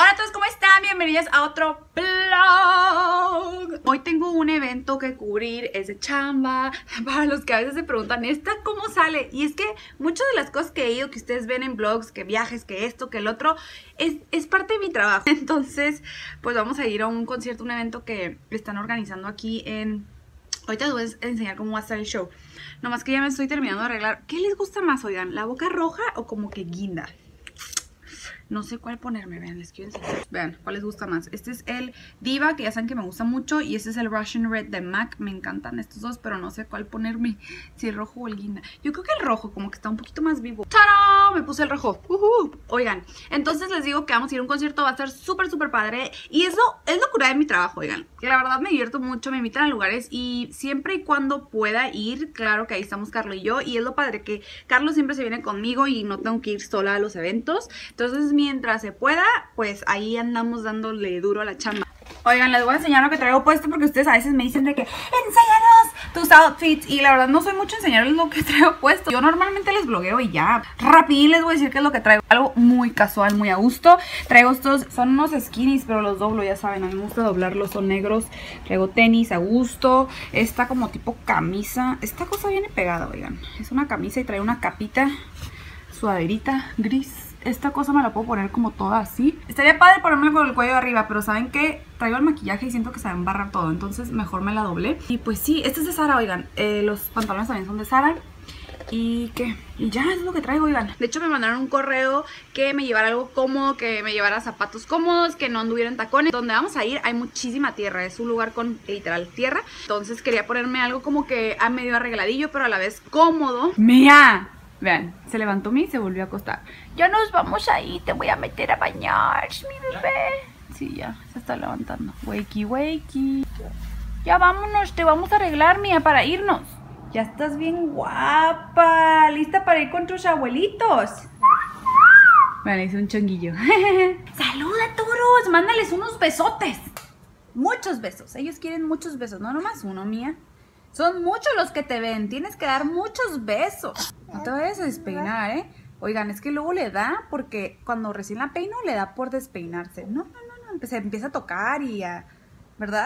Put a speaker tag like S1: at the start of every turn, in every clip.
S1: Hola a todos, ¿cómo están? Bienvenidos a otro vlog. Hoy tengo un evento que cubrir, es de chamba. Para los que a veces se preguntan, ¿esta cómo sale? Y es que muchas de las cosas que he ido, que ustedes ven en vlogs, que viajes, que esto, que el otro, es parte de mi trabajo. Entonces, pues vamos a ir a un concierto, un evento que están organizando aquí en... Ahorita les voy a enseñar cómo va a estar el show. Nomás que ya me estoy terminando de arreglar. ¿Qué les gusta más, oigan? ¿La boca roja o como que guinda? No sé cuál ponerme, vean, les quiero enseñar. Vean, ¿cuál les gusta más? Este es el Diva, que ya saben que me gusta mucho. Y este es el Russian Red de MAC. Me encantan estos dos, pero no sé cuál ponerme. Si el rojo o el guinda. Yo creo que el rojo, como que está un poquito más vivo. ¡Tarán! Me puse el rojo. Oigan, entonces les digo que vamos a ir a un concierto. Va a estar súper, súper padre. Y es locura de mi trabajo, oigan. Que la verdad me divierto mucho, me invitan a lugares. Y siempre y cuando pueda ir, claro que ahí estamos Carlos y yo. Y es lo padre que Carlos siempre se viene conmigo y no tengo que ir sola a los eventos. Entonces, mientras se pueda, pues ahí andamos dándole duro a la chamba. Oigan, les voy a enseñar lo que traigo puesto porque ustedes a veces me dicen de que enséñanos tus outfits. Y la verdad no soy mucho enseñarles lo que traigo puesto. Yo normalmente les blogueo y ya. Rapidín les voy a decir qué es lo que traigo. Algo muy casual, muy a gusto. Traigo estos, son unos skinnies, pero los doblo, ya saben. A mí me gusta doblarlos, son negros. Traigo tenis a gusto. Esta como tipo camisa. Esta cosa viene pegada, oigan. Es una camisa y trae una capita sudaderita gris. Esta cosa me la puedo poner como toda así. Estaría padre ponerme con el cuello de arriba, pero ¿saben qué? Traigo el maquillaje y siento que se va a embarrar todo, entonces mejor me la doblé. Y pues sí, este es de Zara, oigan. Los pantalones también son de Zara. Y ¿qué? Y ya es lo que traigo, oigan. De hecho me mandaron un correo que me llevara algo cómodo, que me llevara zapatos cómodos, que no anduviera en tacones. Donde vamos a ir hay muchísima tierra, es un lugar con literal tierra. Entonces quería ponerme algo como que a medio arregladillo, pero a la vez cómodo. ¡Mía! Vean, se levantó y se volvió a acostar. Ya nos vamos ahí, te voy a meter a bañar, mi bebé. Sí, ya, se está levantando. Wakey, wakey. Ya vámonos, te vamos a arreglar, mía, para irnos. Ya estás bien guapa, lista para ir con tus abuelitos. Vean, hice un chonguillo. Saluda, toros, mándales unos besotes. Muchos besos, ellos quieren muchos besos, no nomás uno, mía. Son muchos los que te ven, tienes que dar muchos besos. No te vayas a despeinar, ¿eh? Oigan, es que luego le da, porque cuando recién la peino le da por despeinarse. No, se empieza a tocar y a... ¿Verdad?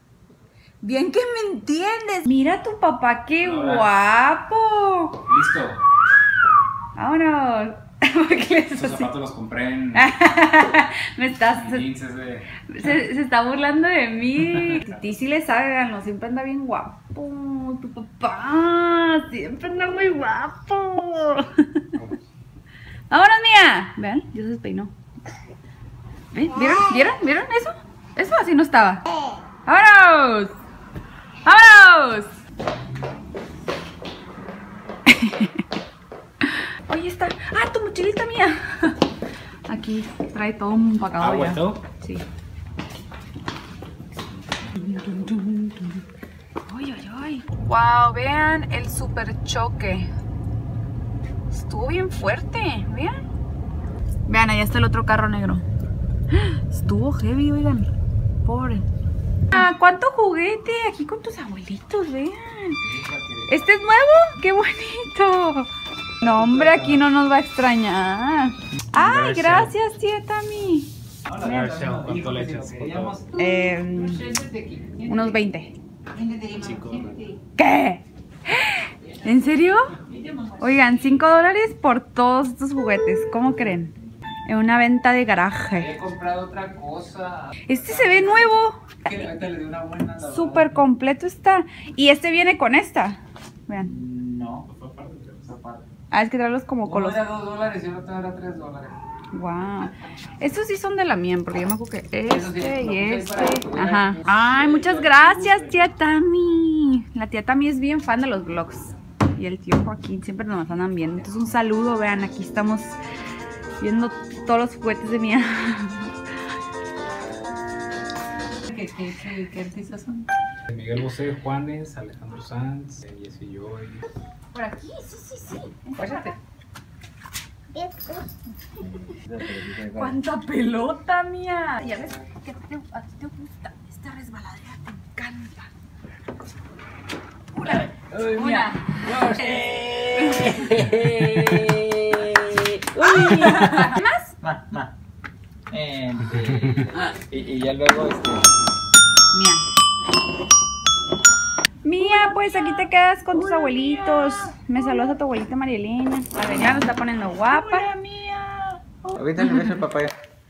S1: Bien que me entiendes. Mira a tu papá, qué guapo.
S2: Listo.
S1: Vámonos.
S2: Esos zapatos los compré en...
S1: Me estás...
S2: de...
S1: Se está burlando de mí. Titi sí le sabe, no, siempre anda bien guapo. Tu papá siempre anda muy guapo. Vámonos, mía. Vean, ya se despeinó. ¿Vieron eso? Eso así no estaba. ¡Vámonos! ¡Vámonos! Oye, está. ¡Ah, tu mochilita mía! Aquí trae todo un empacado.
S2: ¿Agua y todo?
S1: Sí. ¡Ay! ¡Wow! Vean el super choque. Estuvo bien fuerte. Vean. Vean, ahí está el otro carro negro. Estuvo heavy, oigan. Pobre. Ah, ¿cuánto juguete? Aquí con tus abuelitos, vean. ¿Este es nuevo? ¡Qué bonito! No, hombre, aquí no nos va a extrañar. ¡Ay, gracias, tía Tami!
S2: ¿Cuánto le echas?
S1: Unos 20. ¿Qué? ¿En serio? Oigan, $5 por todos estos juguetes. ¿Cómo creen? En una venta de garaje.
S2: He comprado otra cosa.
S1: Este se ve nuevo.
S2: Ahorita le di una buena.
S1: Súper completo está. Y este viene con esta. Vean.
S2: No, fue aparte, esa parte.
S1: Ah, es que traerlos como con los...
S2: Uno era $2 y el otro era $3.
S1: Wow. Estos sí son de la mía, porque yo me acuerdo que
S2: Eso sí,
S1: este y
S2: lo puse ahí
S1: este.
S2: para que
S1: Ajá. Ay, muchas gracias, tía Tami. La tía Tami es bien fan de los vlogs. Y el tío Joaquín siempre nos andan viendo. Entonces un saludo, vean, aquí estamos viendo todos los juguetes de mía.
S2: ¿Qué artistas son? Miguel Bosé, Juanes, Alejandro Sanz, Jessy Joy.
S1: Por aquí, sí.
S2: Váyate.
S1: ¡Cuánta pelota, mía! Ya ves que a ti te gusta. Esta resbaladera te encanta. Una. Dos. ¿Más?
S3: Más.
S2: Y ya luego
S1: Mía, pues aquí te quedas con tus abuelitos. Me saludas a tu abuelita María Elena. A ver, ya me está poniendo guapa.
S3: Hola, Mía. Ahorita le beso el papá.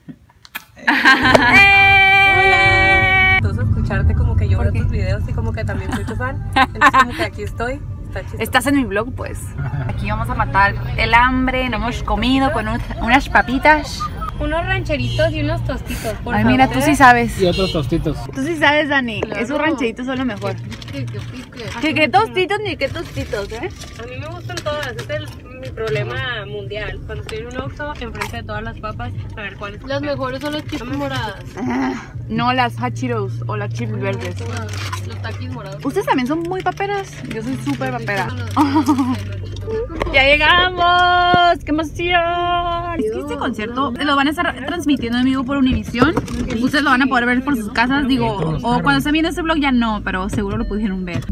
S4: Entonces escucharte como que yo veo tus videos y como que también soy tu fan. Entonces como que aquí estoy.
S1: Estás en mi blog, pues. Aquí vamos a matar el hambre. No hemos comido con unas papitas.
S4: Unos rancheritos y unos tostitos, por
S1: Ay,
S4: favor.
S1: mira, tú sí sabes.
S2: y otros tostitos.
S1: Tú sí sabes, Dani.
S4: Claro.
S1: Esos rancheritos son lo mejor.
S4: Que
S1: ¿Qué tostitos ni qué tostitos, eh?
S4: A mí me gustan todas, ese es mi problema mundial. Cuando estoy en un Oxxo, enfrente de todas las papas, a ver cuáles. Las mejores son las chips moradas.
S1: No, las Hachiros o las chips verdes.
S4: Los taquis morados.
S1: ¿Ustedes también son muy paperas? Yo soy súper papera. ¡Ya llegamos! ¡Qué emoción! Es que este concierto lo van a estar transmitiendo en vivo por Univision. Ustedes lo van a poder ver por sus casas, digo, o cuando estén viendo este vlog ya no, pero seguro lo pudieron ver.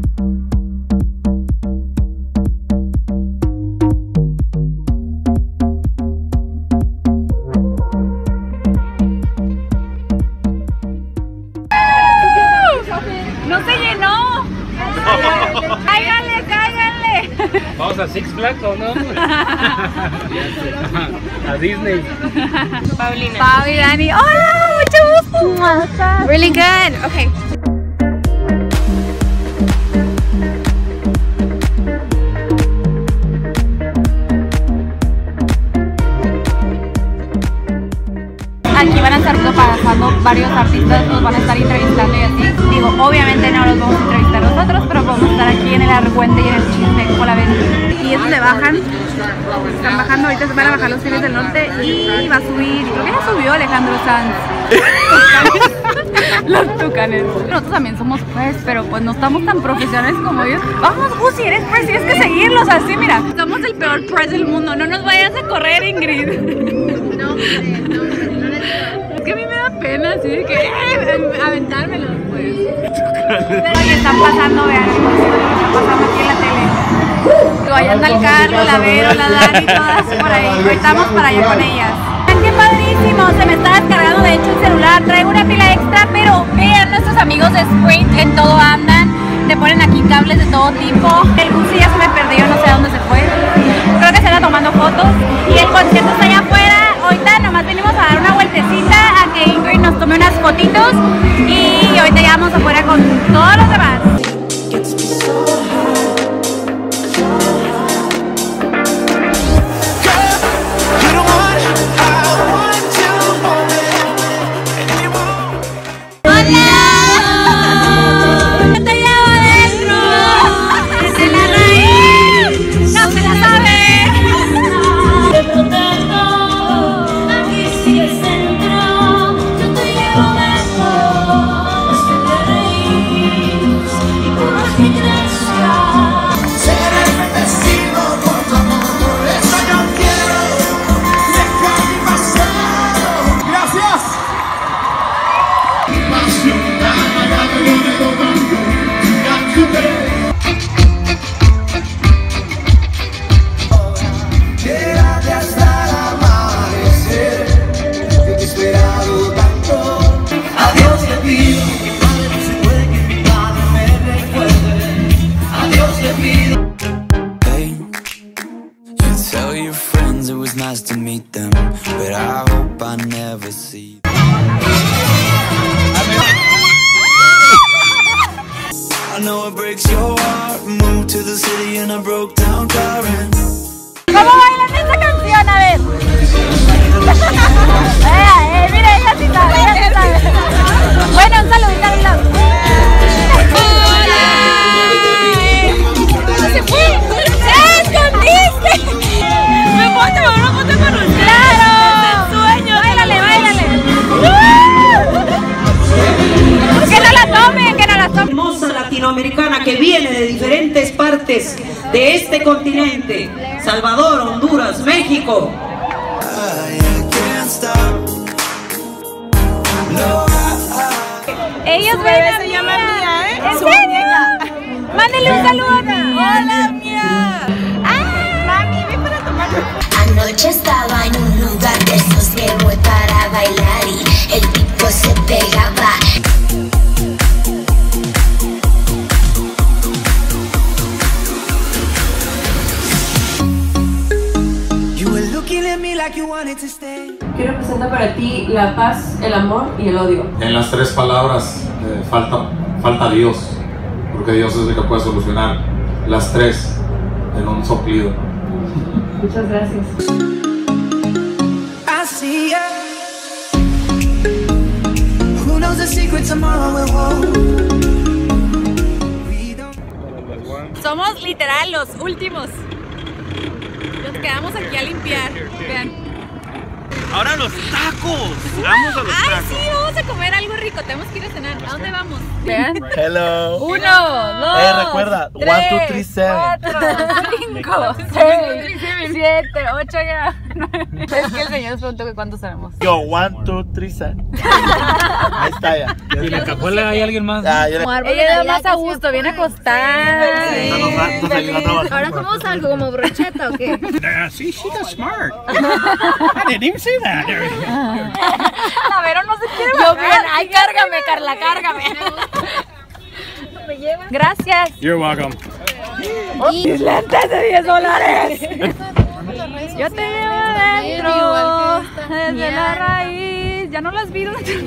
S1: ¡No se llenó! ¡Cáiganle, cáiganle!
S2: ¿Vamos a Six Flags o no? A Disney.
S4: Paulina.
S1: Pau y Dani. ¡Hola! ¡Mucho gusto! Really good. Okay. Aquí van a estar pasando varios artistas, nos van a estar entrevistando y así. Digo, obviamente no los vamos a entrevistar nosotros, pero vamos a estar aquí en el argüente y en el chisme, como la ven. Y es donde bajan, están bajando, ahorita se van a bajar los Tigres del Norte y va a subir, creo que ya subió Alejandro Sanz. Los Tucanes. Nosotros también somos pues, pero pues no estamos tan profesionales como ellos. Vamos, Gusi, eres pues, tienes que seguirlos así, mira. Somos el peor press del mundo, no nos vayas a correr, Ingrid. No, es que a mí me da pena así de que aventármelos, pues. Oye, están pasando, vean, están pasando aquí en la tele. Ahí anda el Carlos, la Vero, la Dani, todas por ahí. Hoy estamos para allá con ellas. ¡Qué padrísimo! Se me está descargando de hecho el celular. Traigo una pila extra, pero vean, nuestros amigos de Sprint en todo andan. Te ponen aquí cables de todo tipo. El Gusi ya se me perdió, no sé a dónde se fue. Creo que se anda tomando fotos. Y el concierto está allá afuera. Ahorita nomás venimos a dar una vueltecita a que Ingrid nos tome unas fotitos. Y ahorita ya vamos afuera con todos los demás.
S5: Nice to meet them, but I hope I never see. I know it breaks your heart. Moved to the city in a broke down car.
S1: ¿Cómo bailan esta canción? A ver. Mira, ella sí sabe, ella sí sabe. Bueno, un saludito a Dios. ¡Hola! ¡Se fue! ¡Se escondiste! ¡Me puedo tomar una foto con un ¡claro! ¡Es el sueño! ¡Báilale, báilale! ¡Que no la tomen, que no la tomen!
S6: Hermosa latinoamericana que viene de diferentes partes de este continente: Salvador, Honduras, México.
S1: Ellos ven a se llama Mía, ¿eh? ¿En serio? Mándale un saludo. Hola, Mía. Mami, ven para tomar.
S7: Anoche estaba en un lugar de esos que voy para bailar y
S4: representa para ti la paz, el amor y el odio?
S7: En las tres palabras falta Dios, porque Dios es el que puede solucionar las tres en un soplido.
S4: Muchas gracias.
S5: I see ya. Who knows the secret tomorrow will hold? We don't.
S1: Somos literal los últimos. Nos quedamos aquí a limpiar. Vean.
S8: Ahora los tacos. Vamos a los
S1: Ay,
S8: tacos.
S1: sí, vamos a comer algo rico. Tenemos que ir a cenar. ¿A dónde vamos? Vean.
S8: Hello.
S1: 1, 2,
S8: recuerda, 1, 2, 3, 7.
S1: 4, 5, 6, 7, 8 ya. Es que el señor nos preguntó que cuántos sabemos.
S8: Yo, 1, 2, 3, 7. Ahí está ya.
S2: ¿Y en la cajuela hay alguien más?
S1: Ella da más a gusto, viene acostada.
S8: Nos ayuda a trabajar.
S4: ¿Ahora somos algo como brocheta o qué?
S8: Sí, she got smart. I didn't even say that.
S1: A ver, no se quiere bajar. Ay, cárgame, Carla, cárgame. Gracias.
S8: You're welcome.
S1: Mis lentes de $10. Yo te llevo adentro, desde la raíz. Ya no las vi.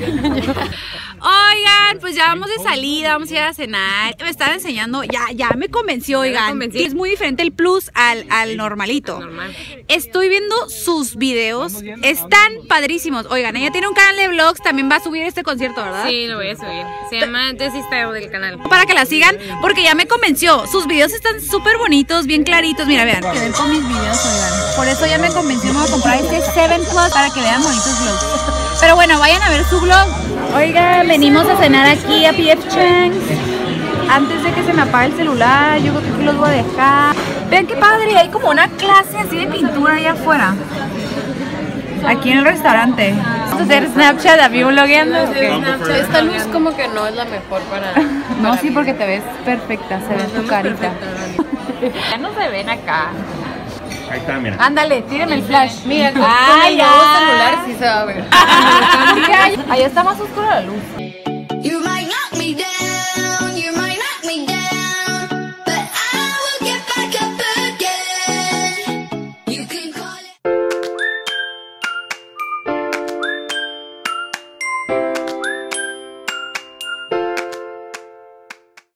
S1: Oigan, pues ya vamos de salida, vamos a ir a cenar. Me estaba enseñando, ya me convenció, oigan. Es muy diferente el plus al normalito. Estoy viendo sus videos, están padrísimos. Oigan, ella tiene un canal de vlogs, también va a subir este concierto, ¿verdad?
S4: Sí, lo voy a subir. Se llama Desi Style del canal.
S1: Para que la sigan, porque ya me convenció. Sus videos están súper bonitos, bien claritos. Mira, vean. Que ven con mis videos, oigan. Por eso ya me convenció, me voy a comprar este 7 Plus para que vean bonitos vlogs. Pero bueno, vayan a ver su vlog. Oigan, venimos a cenar aquí a P.F. Chang's. Antes de que se me apague el celular, yo creo que los voy a dejar. Vean qué padre, hay como una clase así de pintura allá afuera. Aquí en el restaurante. Vamos a hacer Snapchat, a mí vlogueando.
S4: Esta luz como que no es la mejor para...
S1: No, sí, porque te ves perfecta, se ve tu carita. Ya no se ven acá.
S8: Ahí está, mira.
S1: Ándale, tírenme el flash.
S4: Mira, con
S1: Ay,
S4: el
S1: ya.
S4: nuevo celular sí se va a ver.
S1: Allá está más oscura la luz.
S5: You might